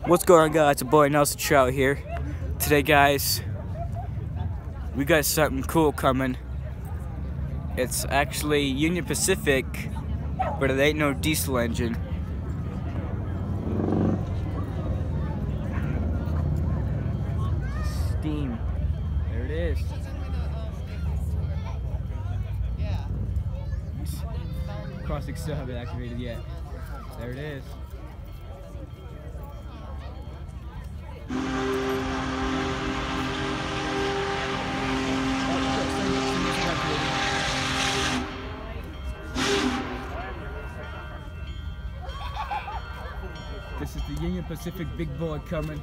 What's going on, guys? It's your boy Nelson Trout here. Today, guys, we got something cool coming. It's actually Union Pacific, but it ain't no diesel engine. Steam. There it is. Crossing still haven't activated yet. There it is. This is the Union Pacific big boy coming.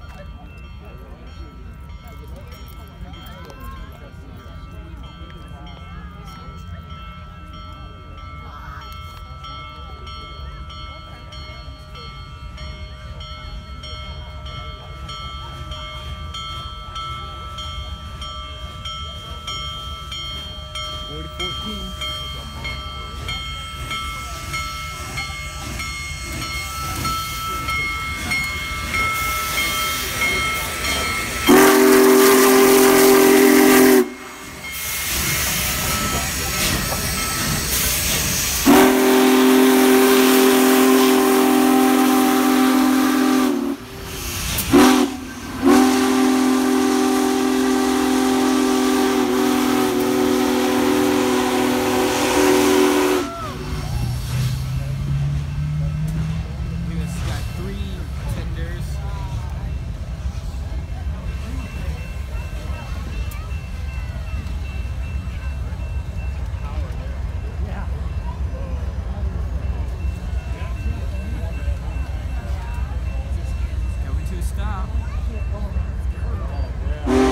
Stop.